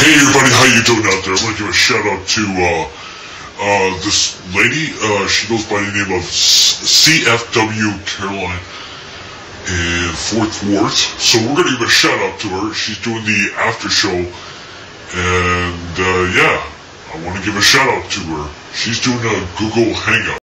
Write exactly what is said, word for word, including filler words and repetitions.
Hey everybody, how you doing out there? I want to give a shout out to uh, uh, this lady. Uh, she goes by the name of C F W Carolina in Fourth Ward. So we're going to give a shout out to her. She's doing the after show, and uh, yeah, I want to give a shout out to her. She's doing a Google Hangout.